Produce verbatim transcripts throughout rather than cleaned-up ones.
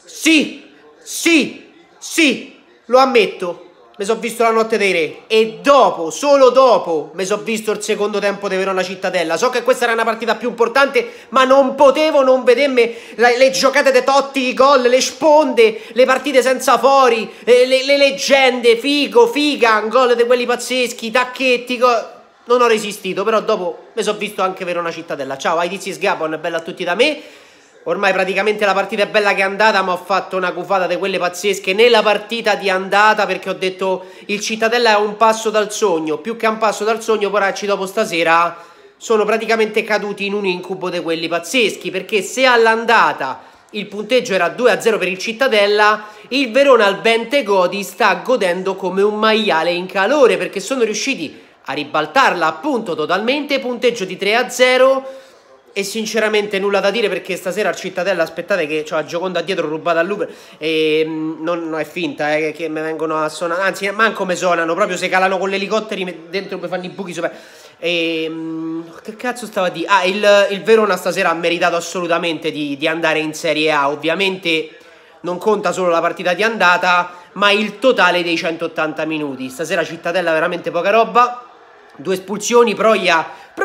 Sì, sì, sì, lo ammetto. Mi sono visto la notte dei re e dopo, solo dopo, mi sono visto il secondo tempo di Verona Cittadella. So che questa era una partita più importante, ma non potevo non vedermi le, le giocate dei Totti, i gol, le sponde, le partite senza fori, le, le, le leggende, Figo, Figa, gol di quelli pazzeschi, Tacchetti, go... Non ho resistito, però dopo mi sono visto anche Verona Cittadella. Ciao, ai tizi Sgabon, bella a tutti da me. Ormai praticamente la partita è bella che è andata, ma ho fatto una cufata di quelle pazzesche nella partita di andata, perché ho detto il Cittadella è un passo dal sogno. Più che un passo dal sogno, poracci, dopo stasera sono praticamente caduti in un incubo di quelli pazzeschi, perché se all'andata il punteggio era due a zero per il Cittadella, il Verona al Bentegodi sta godendo come un maiale in calore, perché sono riusciti a ribaltarla appunto totalmente, punteggio di tre a zero. E sinceramente nulla da dire, perché stasera al Cittadella, aspettate che ho la Gioconda dietro rubata all'Uber e mh, non, non è finta eh, che mi vengono a suonare, anzi manco me suonano, proprio se calano con gli elicotteri dentro mi fanno i buchi sopra. E mh, che cazzo stava a dire? Ah, il, il Verona stasera ha meritato assolutamente di, di andare in Serie A. Ovviamente non conta solo la partita di andata, ma il totale dei centottanta minuti. Stasera Cittadella veramente poca roba. Due espulsioni, Proia,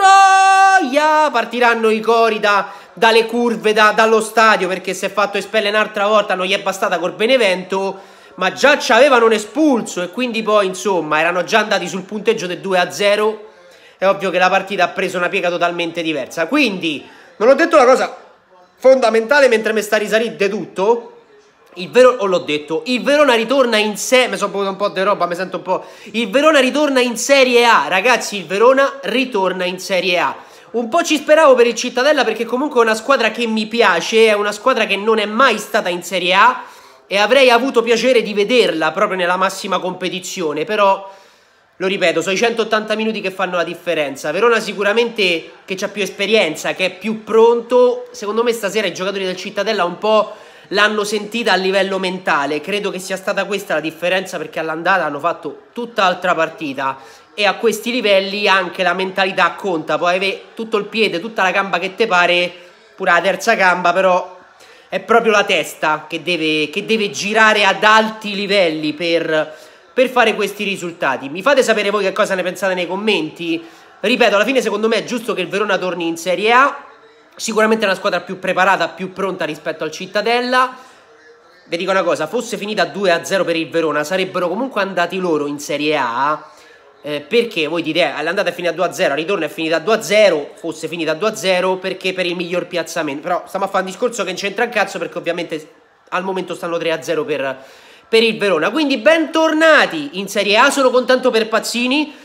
Proia, partiranno i cori da, dalle curve, da, dallo stadio, perché si è fatto espellere un'altra volta, non gli è bastata col Benevento, ma già ci avevano un espulso e quindi poi insomma erano già andati sul punteggio del due a zero, è ovvio che la partita ha preso una piega totalmente diversa. Quindi, non ho detto la cosa fondamentale mentre mi sta risalendo tutto. Il Verona, o l'ho detto, il Verona ritorna in Serie A, mi sono bevuto un po' di roba, mi sento un po', il Verona ritorna in Serie A, ragazzi, il Verona ritorna in Serie A. Un po' ci speravo per il Cittadella, perché comunque è una squadra che mi piace, è una squadra che non è mai stata in Serie A e avrei avuto piacere di vederla proprio nella massima competizione, però, lo ripeto, sono i centottanta minuti che fanno la differenza. Verona sicuramente che c'ha più esperienza, che è più pronto, secondo me stasera i giocatori del Cittadella un po' l'hanno sentita a livello mentale, credo che sia stata questa la differenza, perché all'andata hanno fatto tutt'altra partita e a questi livelli anche la mentalità conta. Poi avere tutto il piede, tutta la gamba che te pare, pure la terza gamba, però è proprio la testa che deve, che deve girare ad alti livelli per, per fare questi risultati. Mi fate sapere voi che cosa ne pensate nei commenti. Ripeto, alla fine secondo me è giusto che il Verona torni in Serie A. Sicuramente è una squadra più preparata, più pronta rispetto al Cittadella. Vi dico una cosa, fosse finita due a zero per il Verona, sarebbero comunque andati loro in Serie A, eh, perché voi dite, eh, l'andata è finita due a zero, il ritorno è finita due a zero, fosse finita due a zero perché per il miglior piazzamento. Però stiamo a fare un discorso che non c'entra un cazzo, perché ovviamente al momento stanno tre a zero per, per il Verona. Quindi bentornati in Serie A, sono contento per Pazzini.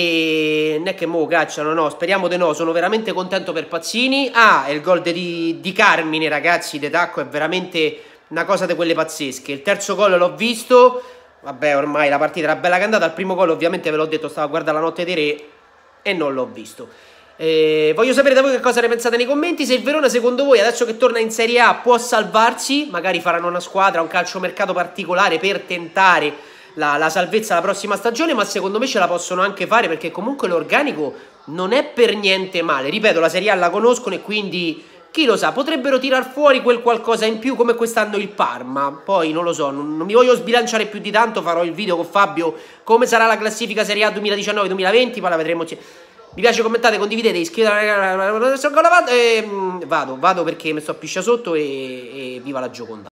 E non è che mo cacciano, no, speriamo di no, sono veramente contento per Pazzini. Ah, e il gol di, di Carmine, ragazzi, De Tacco, è veramente una cosa di quelle pazzesche. Il terzo gol l'ho visto, vabbè, ormai la partita era bella cantata. Al primo gol ovviamente ve l'ho detto, stavo a guardare la notte dei re e non l'ho visto. Eh, voglio sapere da voi che cosa ne pensate nei commenti. Se il Verona secondo voi adesso che torna in Serie A può salvarsi, magari faranno una squadra, un calciomercato particolare per tentare La, la salvezza la prossima stagione, ma secondo me ce la possono anche fare, perché comunque l'organico non è per niente male. Ripeto, la Serie A la conoscono e quindi chi lo sa, potrebbero tirar fuori quel qualcosa in più come quest'anno il Parma. Poi non lo so, non, non mi voglio sbilanciare più di tanto, farò il video con Fabio come sarà la classifica Serie A duemiladiciannove duemilaventi, poi la vedremo. Mi piace, commentate, condividete, iscrivetevi e vado, vado perché mi sto a piscia sotto e, e viva la Gioconda.